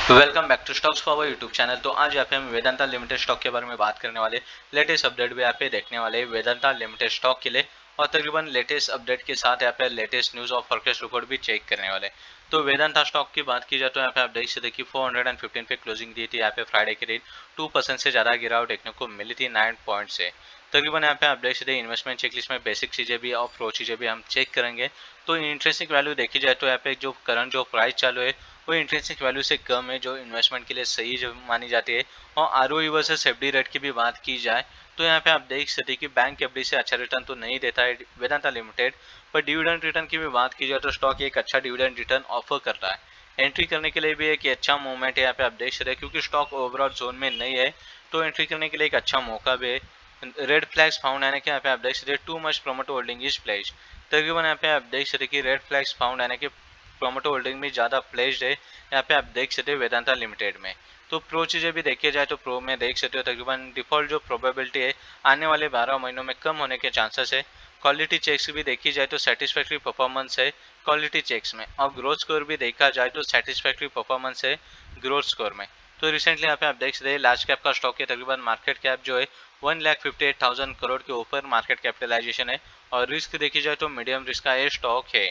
Welcome back to stocks for YouTube channel. तो आज यहाँ पे हम वेदांता लिमिटेड स्टॉक के बारे में बात करने वाले, लेटेस्ट अपडेट भी यहाँ पे देखने वाले वेदांता लिमिटेड स्टॉक के लिए, और तकरीबन लेटेस्ट अपडेट के साथ यहाँ पे लेटेस्ट न्यूज और फोरकास्ट रिपोर्ट भी चेक करने वाले। तो वेदांता स्टॉक की बात की जाए तो यहाँ पे आप देख सकते कि 415 पे क्लोजिंग दी थी। यहाँ पे फ्राइडे के दिन 2% से ज़्यादा गिरावट देखने को मिली थी 9 पॉइंट से। तकरीबन यहाँ पे आप देख सकते इन्वेस्टमेंट चेकलिस्ट में बेसिक चीज़ें भी और प्रो चीज़ें भी हम चेक करेंगे। तो इंट्रेंसिक वैल्यू देखी जाए तो यहाँ पे जो करंट जो प्राइस चालू है वो इंट्रिंसिक वैल्यू से कम है, जो इन्वेस्टमेंट के लिए सही जो मानी जाती है। और आरओई वर्सेस एफडी रेट की भी बात की जाए तो यहाँ पे आप देख सकते हैं कि बैंक एफडी से अच्छा रिटर्न तो नहीं देता है वेदांता लिमिटेड, पर डिविडेंड रिटर्न की भी बात की जाए तो स्टॉक एक अच्छा डिविडेंड रिटर्न ऑफर कर रहा है। एंट्री करने के लिए भी एक अच्छा मूवमेंट है यहाँ पे आप देख सकते हैं, क्योंकि स्टॉक ओवरऑल जोन में नहीं है तो एंट्री करने के लिए एक अच्छा मौका भी है। रेड फ्लैग्स फाउंड यानी कि यहाँ पे आप देख सकते हैं too much promoter holding is pledge. तकरीबन यहाँ पे आप देख सकते कि रेड फ्लैग्स फाउंड यानी कि प्रोमोटर होल्डिंग में ज़्यादा प्लेस्ड है यहाँ पे आप देख सकते हो वेदांता लिमिटेड में। तो प्रो चीज़ें भी देखी जाए तो प्रो में देख सकते हो तकरीबन डिफॉल्ट जो प्रोबेबिलिटी है आने वाले 12 महीनों में कम होने के चांसेस है। क्वालिटी चेक्स भी देखी जाए तो सेटिस्फैक्ट्री परफॉर्मेंस है क्वालिटी चेक्स में, और ग्रोथ स्कोर भी देखा जाए तो सेटिस्फैक्ट्री परफॉर्मेंस है ग्रोथ स्कोर में। तो रिसेंटली यहाँ पे आप देख सकते हैं लार्ज कैप का स्टॉक है, तकरीबन मार्केट कैप जो है 1,58,000 करोड़ के ऊपर मार्केट कैपिटलाइजेशन है, और रिस्क देखी जाए तो मीडियम रिस्क का ये स्टॉक है।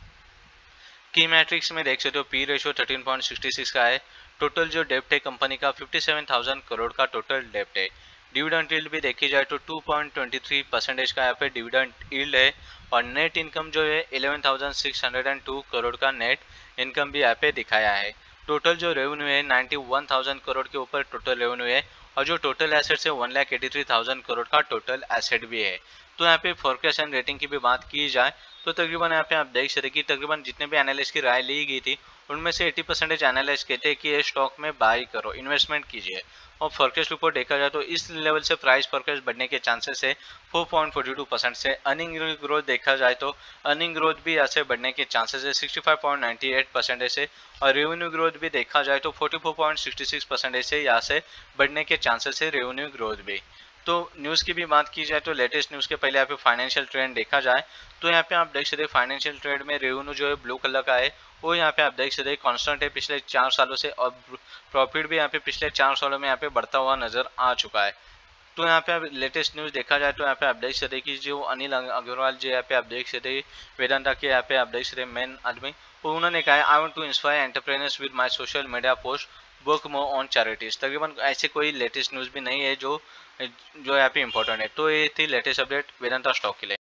की मैट्रिक्स में देख सकते हो पी रेशियो 13.66 का है। टोटल जो डेप्ट है कंपनी का 57,000 करोड़ का टोटल डेप्ट है। डिविडेंड यील्ड भी देखी जाए तो 2.23% का यहाँ पे डिविडेंड यील्ड है, और नेट इनकम जो है 11,602 करोड़ का नेट इनकम भी यहाँ पे दिखाया है। टोटल जो रेवेन्यू है 91,000 करोड़ के ऊपर टोटल रेवेन्यू है, और जो टोटल एसेट्स है 1,83,000 करोड़ का टोटल एसेट भी है। तो यहाँ पे फोरकास्ट एंड रेटिंग की भी बात की जाए तो तकरीबन यहाँ पे आप देख सकते कि तकरीबन जितने भी एनालिस्ट की राय ली गई थी उनमें से 80% एनालिस्ट कहते हैं कि ये स्टॉक में बाई करो, इन्वेस्टमेंट कीजिए। और फोरकास्ट रिपोर्ट देखा जाए तो इस लेवल से प्राइस फोरकास्ट बढ़ने के चांसेस है 4.42% से। अर्निंग ग्रोथ देखा जाए तो अर्निंग ग्रोथ भी यहाँ से बढ़ने के चांसेस है 65.98% से, और रेवेन्यू ग्रोथ भी देखा जाए तो 44.66% से यहाँ से बढ़ने के चांसेस है रेवेन्यू ग्रोथ भी। तो न्यूज़ की भी बात की जाए तो लेटेस्ट न्यूज़ के पहले यहाँ पे फाइनेंशियल ट्रेंड देखा जाए तो यहाँ पे आप देख सकते हैं फाइनेंशियल ट्रेड में रेवेन्यू जो है ब्लू कलर का है, वो यहाँ पे आप देख सकते हैं कांस्टेंट है पिछले 4 सालों से, और प्रॉफिट भी यहाँ पे पिछले 4 सालों में यहाँ पे बढ़ता हुआ नजर आ चुका है। तो यहाँ पे आप लेटेस्ट न्यूज़ देखा जाए तो यहाँ पे आप देख सकते हैं कि जो अनिल अग्रवाल जी यहाँ पे आप देख सकते हैं वेदांता के यहाँ पे आप देख सकते हैं मेन आदमी, तो उन्होंने कहा I want to inspire entrepreneurs with my social media post work more on charities. तकरीबन ऐसे कोई लेटेस्ट न्यूज़ भी नहीं है जो जो यहाँ पे इम्पोर्टेंट है। तो ये थी लेटेस्ट अपडेट वेदांता स्टॉक के लिए।